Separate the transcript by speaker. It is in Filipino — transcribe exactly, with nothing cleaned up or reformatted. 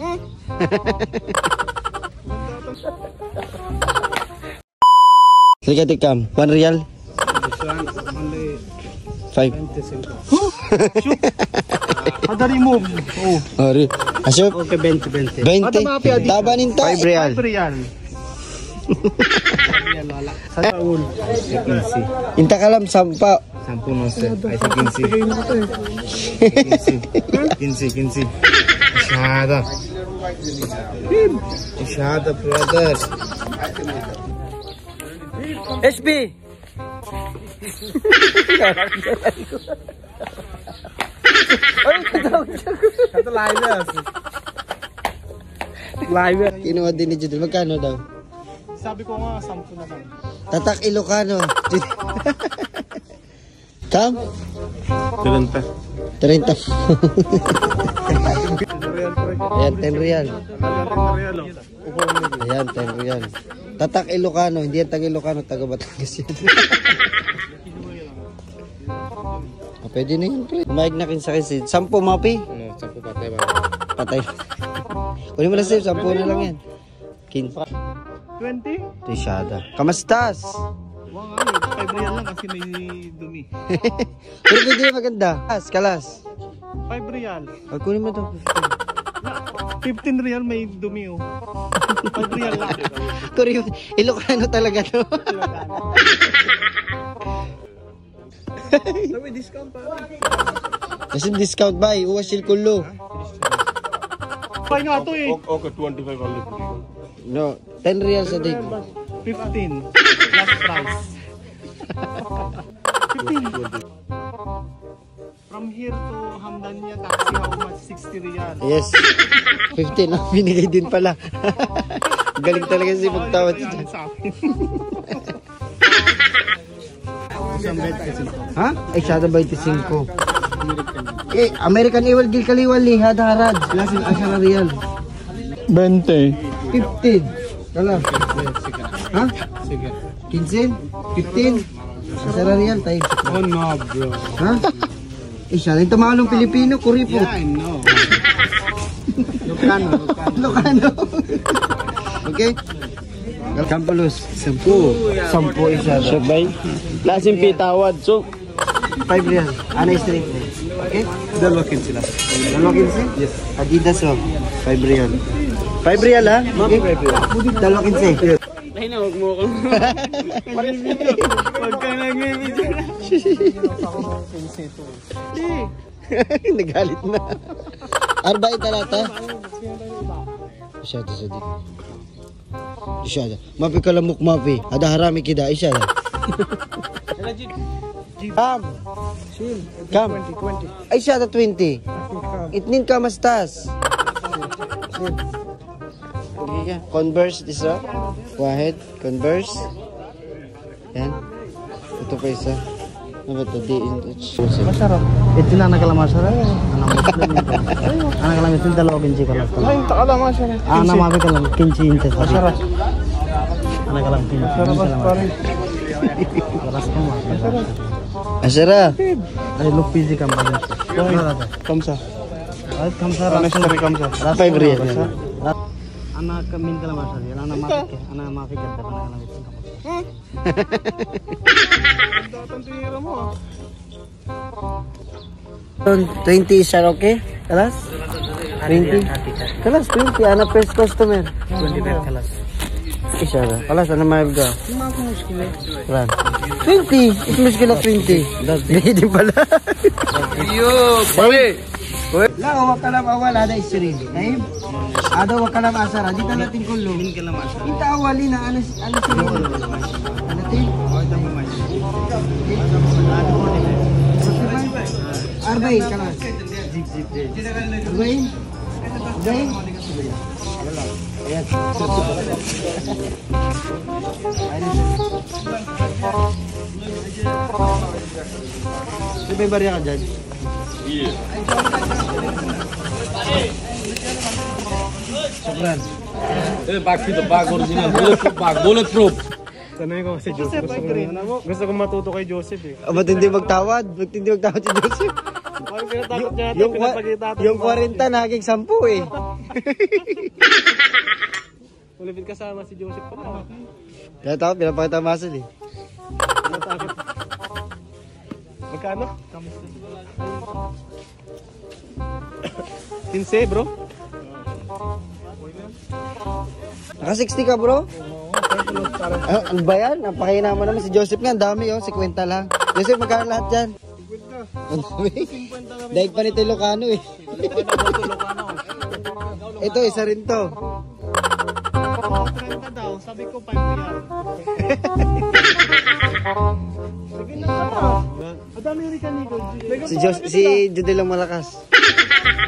Speaker 1: Sige, tikam. One real. Five.
Speaker 2: Ada remove. Oh.
Speaker 1: Ari. Asok.
Speaker 2: Okay, twenty, twenty.
Speaker 1: Twenty. Tabanin ta.
Speaker 2: Five real. Five real. Saul.
Speaker 1: Inta kalam sampa.
Speaker 2: Sampu no se. Ay sa quince. quince, quince. Shahada. Shahada brother.
Speaker 1: S P.
Speaker 2: Kata live ya. Live ya.
Speaker 1: Kinuha din ni Judel. Magkano daw?
Speaker 2: Sabi ko nga, sampu na lang.
Speaker 1: Tatak Ilocano. Kam?
Speaker 2: Trenta.
Speaker 1: Trenta. Ayan, ten real. Ayan, ten real. Tatak Ilocano. Hindi yan tag Ilocano. Taga Batangas yan. Ah, pwede na yun, pre. Kumaig na kin sa kisid. Sampo, mapi?
Speaker 2: No, sampu patay ba?
Speaker 1: Patay. Kunin mo na sa'yo. Sampo na lang yan. Kin.
Speaker 2: twenty?
Speaker 1: Rishada. Kamastas?
Speaker 2: Wang ano, five real lang kasi may dumi.
Speaker 1: Pero pwede maganda. Kalas, kalas.
Speaker 2: five real.
Speaker 1: Ay, kunin mo ito.
Speaker 2: fifteen real may dumi oh. five real lang.
Speaker 1: Kunin mo. Ilocano talaga to.
Speaker 2: May discount pa.
Speaker 1: Kasi discount ba? Uwasil kulo.
Speaker 2: Pay nga to eh.
Speaker 3: Okay, twenty-five only.
Speaker 1: No, ten reals a day.
Speaker 2: fifteen. Last price. fifteen. From here to Hamdania taxi how much? sixty real.
Speaker 1: Yes. fifteen lang. Binigay din pala. Galing talaga si magtawad siya. Ha? Ay, siya na twenty-five. Eh, American Ewal Gil Kaliwali, hada harad. Lasing asya na real.
Speaker 2: twenty.
Speaker 1: fifteen. Kala. Ha?
Speaker 2: Sige.
Speaker 1: fifteen? fifteen? Asya na real tayo.
Speaker 2: Oh no bro.
Speaker 1: Ha? Eh, siya rin tumalong Pilipino, kuripo.
Speaker 2: Yeah, I know.
Speaker 1: Lucano. Lucano. Okay? Kampulos. Sampu. Sampu isa.
Speaker 3: Sabay. Lasing pitawad. So,
Speaker 1: five real. Anay straight. Okay?
Speaker 2: Dalawa kin sila.
Speaker 1: Dalawa kinsi? Yes. Adidas oh. five real. five real ha? Okay? Dalawa kinsi.
Speaker 3: ay na, huwag mo ako. Huwag ka nag-video na.
Speaker 1: Nagalit na. Arba'in talata? Isyada sa dik. Isyada. Mapi kalamuk mapi. Ada harami kida. Isyada. Kam. Kam. Ay isyada twenty. Itnin ka mastas. Converse isa. Wahid. Converse. Yan. Ito pa isa. Ano ba ito? Di in touch.
Speaker 2: Masarap. Ito na nagkala masarap. Anak lang ito dalawa kinci ko lang. Ay, takala masarap. Ah, namabi ka lang kinci inches. Masarap. Anak lang kinci. Masarap. Keras ko ma.
Speaker 1: Asara.
Speaker 2: Ay, look busy ka ba? Kamsa. Ay, kamsa. Honestly, kamsa.
Speaker 1: Five real.
Speaker 2: Anak kamin ka lang masarap. Anak mafik. Anak mafik ka lang ito.
Speaker 1: twenty is that okay? Kalas? twenty? Kalas, twenty. Anak first customer.
Speaker 2: twenty-five kalas.
Speaker 1: Isa na. Kalas, ano maib ka? Kalas. twenty. Ito muskila twenty. Hindi pala.
Speaker 3: Yo, bali.
Speaker 1: Lang, huwag ka lang awal. Ada isri. Naib? Ada huwag ka lang asara. Dito natin kulong. Ita awali na. Ano ano sila? Ano tin? Arba'in kalas. Arba'in? Arba'in? Ayan. Ito may barya ka dyan?
Speaker 3: Iya.
Speaker 1: Sobran.
Speaker 3: Eh, back to the bag original. Bulletproof bag. Bulletproof.
Speaker 2: Tanungin ko si Joseph. Gusto ko, gusto ko matuto kay Joseph eh.
Speaker 1: Oh, ba't hindi magtawad? Ba't hindi magtawad si Joseph?
Speaker 2: Y- yung, kwa- yung forty naging sampu eh.
Speaker 4: Ulipit kasama si Joseph pa.
Speaker 2: Kaya tao, pinapakita muscle eh.
Speaker 4: Magkano? Tinse bro.
Speaker 2: Naka sixty ka bro? Ah, ano ba yan? Napakina mo naman si Joseph nga. Ang dami oh, fifty lang. Joseph, magkano lahat yan? Ang dami. Daig pa nito Ilocano eh. Ito, isa rin to.
Speaker 4: trenta daw, sabi ko five real. Sige na ka. Madami rin kaniko.
Speaker 2: Si Jos, si Jude lang malakas.